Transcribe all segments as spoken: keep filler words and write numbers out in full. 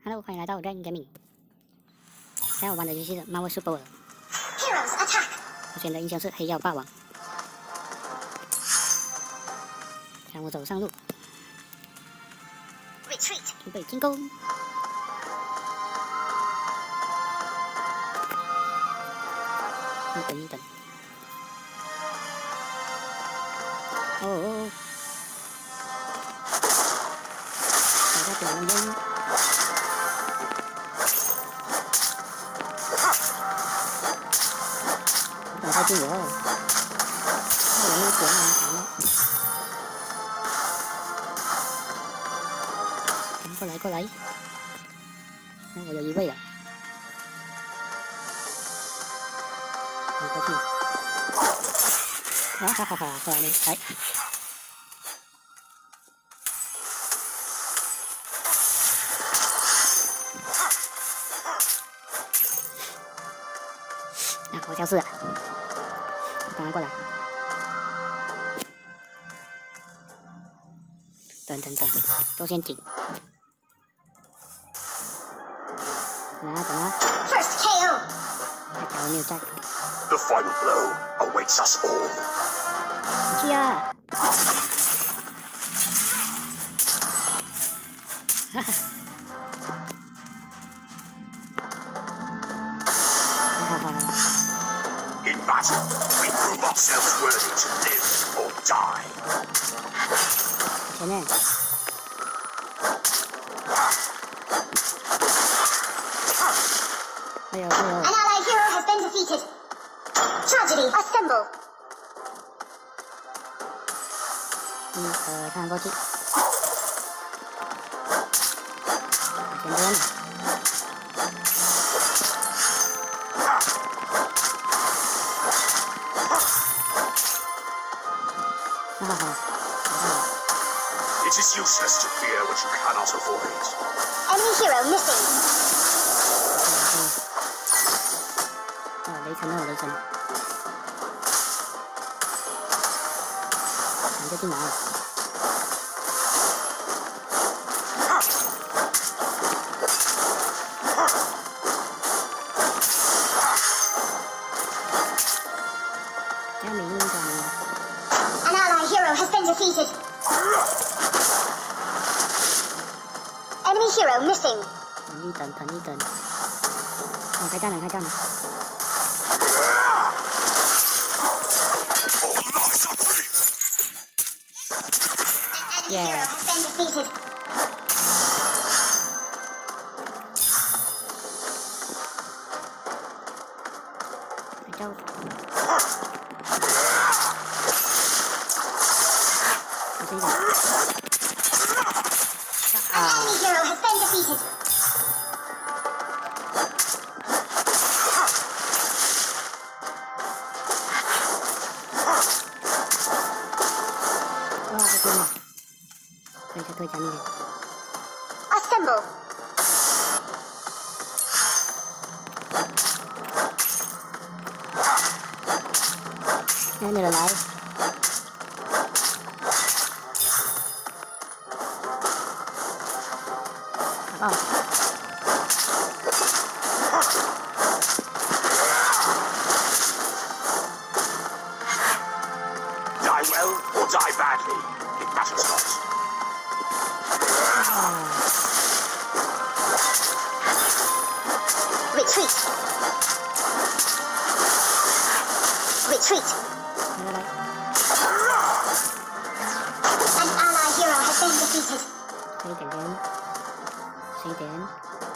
Hello， 欢迎来到 Rain Gaming。现在我玩的游戏是《猫味 Super World》， 我选的英雄是黑曜霸王。让我走上路，准备进攻。你等一等。哦哦哦！大家点了烟。 太近我了，那我没有点啊，好吗？过来过来，那我有一位了，你过去，啊哈哈哈，过来没？来，啊，我消失了。 赶快过来！等等等，都先紧。等啊等啊！还假如没有在。 The final blow awaits us all. 去啊！哈哈！哈哈哈！ In battle, we prove ourselves worthy to live or die. 前面。哎呦哎呦 An allied hero has been defeated. Tragedy, assemble. 一二三，过去。前边。 It is useless to fear what you cannot avoid. Enemy hero missing. 哦，雷神哦，雷神，你就进来了。加明加明。 An allied hero has been defeated. Enemy hero missing. 等一等，等一等。哦，开战了，开战了。 An enemy hero has been defeated. 开招。我这个。 An enemy hero has been defeated. 哇，这天呐！退下退下那个。 Assemble. 现在没人来。 打爆！ Die well or die badly, it matters not. 啊！ Retreat. Retreat. 来来来， An allied hero has been defeated. 轻一点点，轻一点。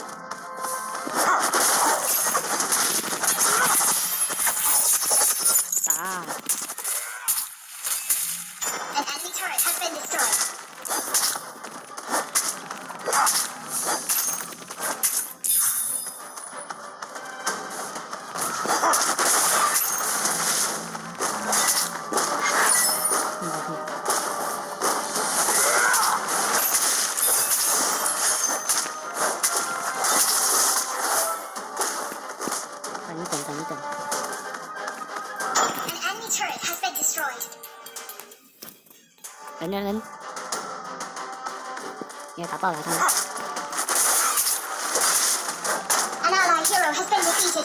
打！ An enemy turret has been destroyed. 嗯，过去。等一等，等一等。 An enemy turret has been destroyed. 人人人，你也打爆了他们。 been defeated.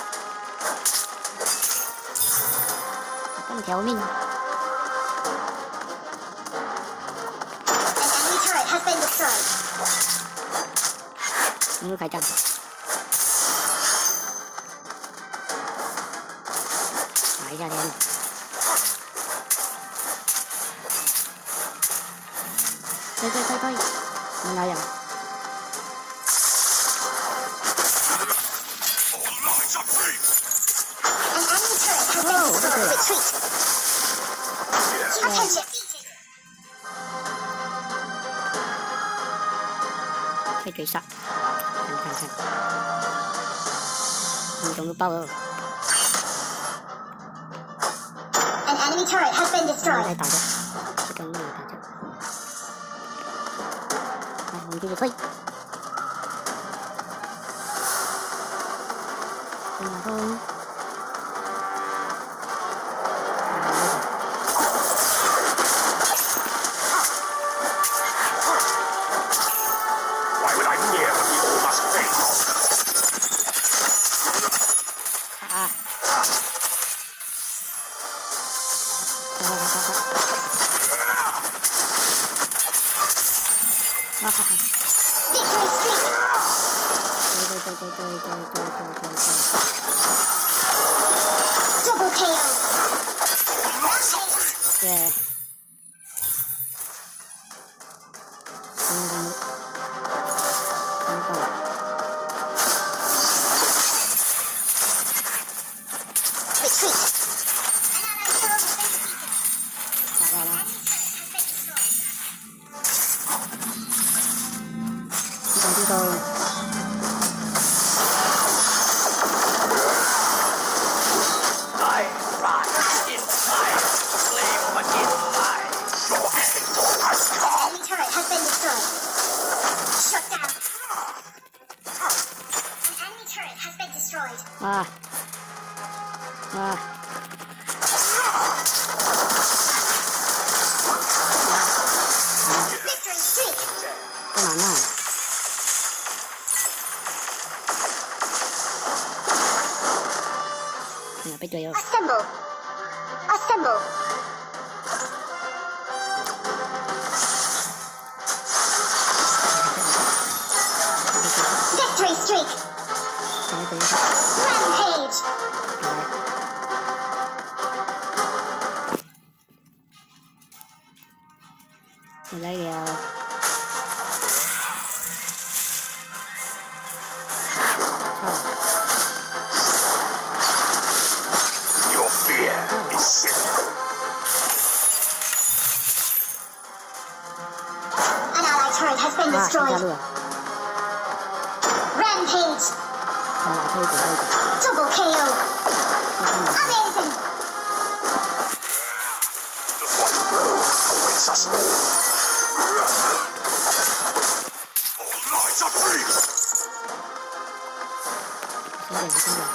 干条命！ An enemy turret has been destroyed. 公路开战。打一下天！推推推推！能来呀！ Lights are free. An enemy turret has been Whoa, destroyed. okay. Retreat. Attention. 可以追上，看看看，你中路爆了， An enemy turret has been 来 destroyed. 打着，这中路打着，来我们继续推，然后。 Why would I fear what we all must face? 啊！快快快快快！啊哈哈！ Victory streak. 对对对对对对对对对对！ Double K O. Lights are free. 对。中路中路，中路爆了！ Retreat. 来来来，这种这种。 I rise in fire. Flame but in light. Your end has An come. enemy turret has been destroyed. Shut down. An enemy turret has been destroyed. 啊啊！ Victory streak. 干嘛呢？哎呀，被追了！ Assemble. Assemble. Victory streak. 赶快追一下！ Rampage. 我来了。 Your fear is simple. An allied turret has been 啊，上下 destroyed. 路了， Rampage. 来来，退一点，退一点， Double K O. 再看哪？ Amazing. The final blow awaits us all. All lights are free. 省点，省点。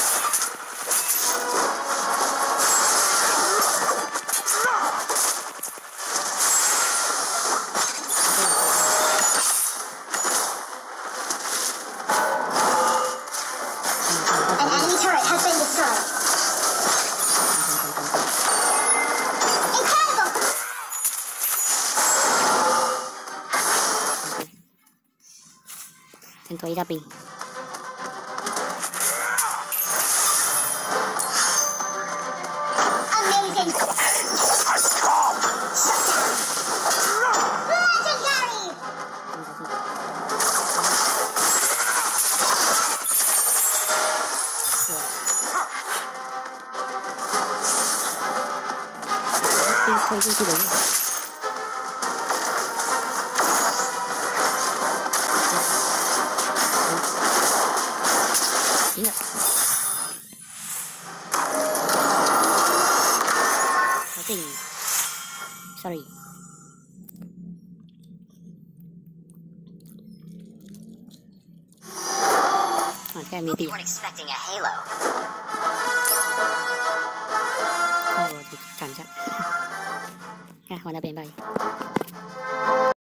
An enemy turret has been destroyed. Incredible. 先推一下兵。 Amazing. Has come. Shut down. Legendary. 兵推进去的。赢了。好定。Sorry。啊，这还没币。 expecting a halo. 那我去看一下。看我那边吧。